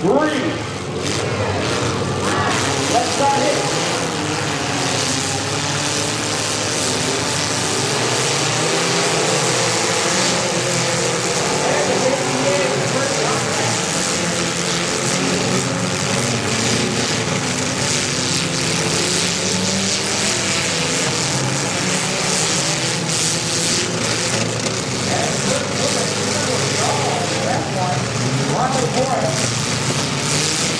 3. Let's start it. One.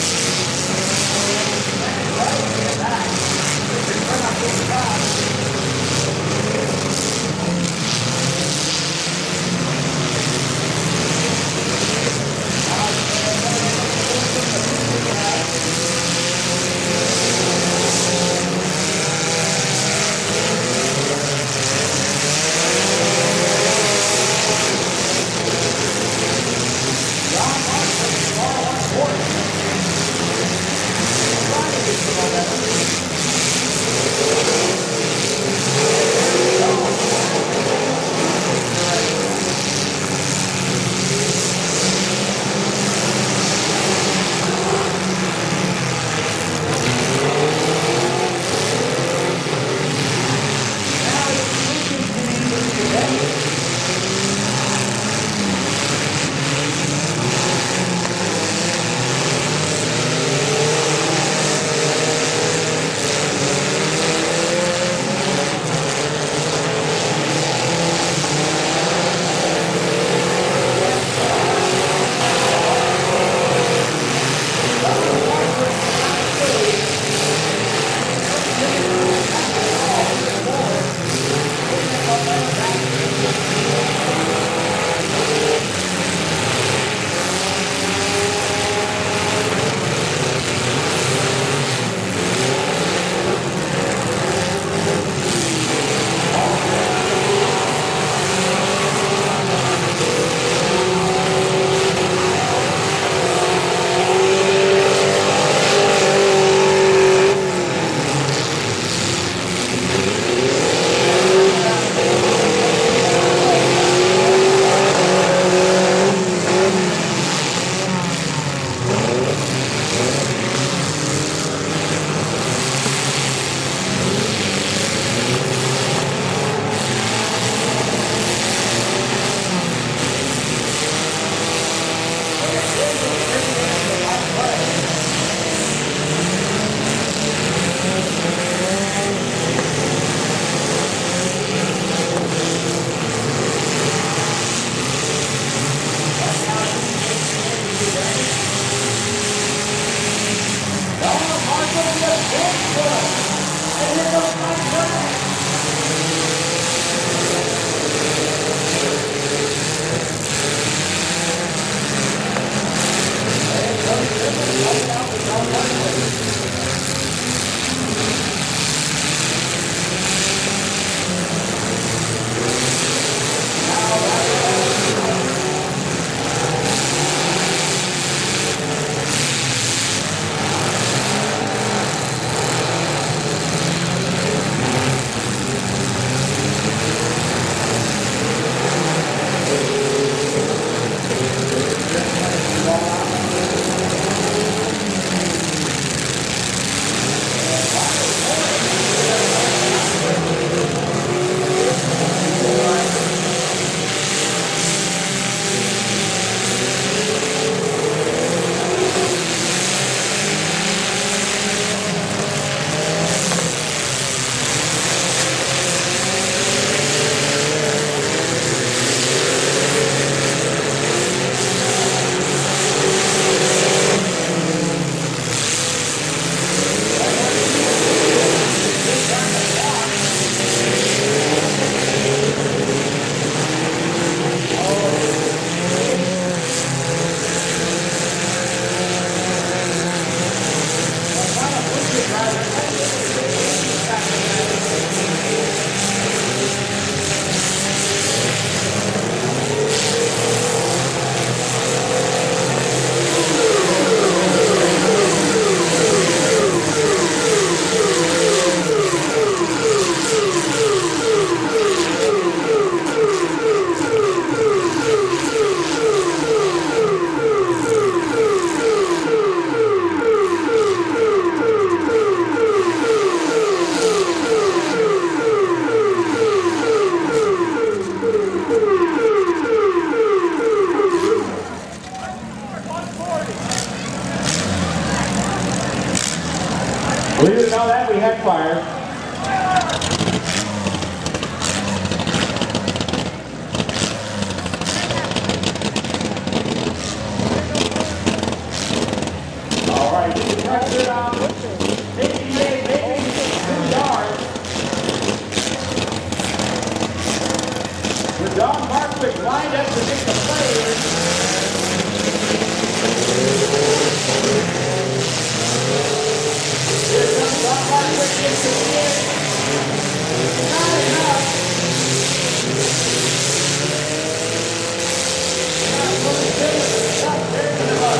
Don Markwick lined up to make the play. Here comes Don Markwick into the end. Not enough. Not really good. Not there in the mud.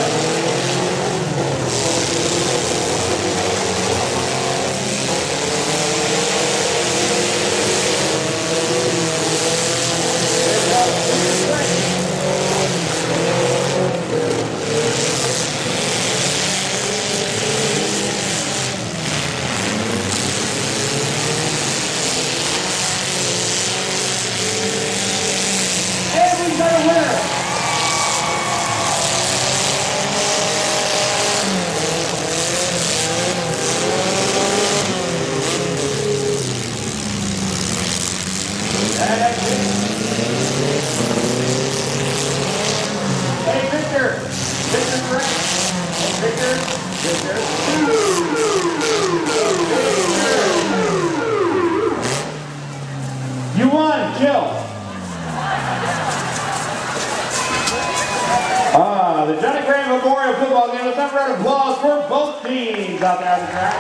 You won, Jill. The Johnny Graham Memorial Football Game. Let's have a round of applause for both teams out there on the track.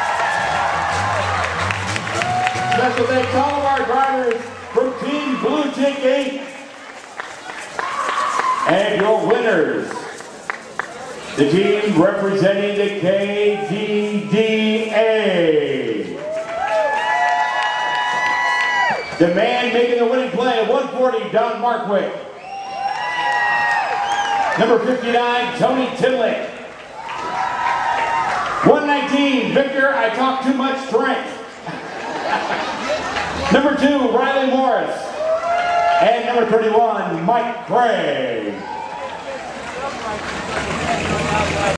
Special thanks to all of our drivers from Team Blue Ticket and your winners. The team representing the k.d.d.a. The man making the winning play at 140, Don Markwick. Number 59, Tony Tinley. 119, Victor, I talk too much strength. Number 2, Riley Morris. And number 31, Mike Craig.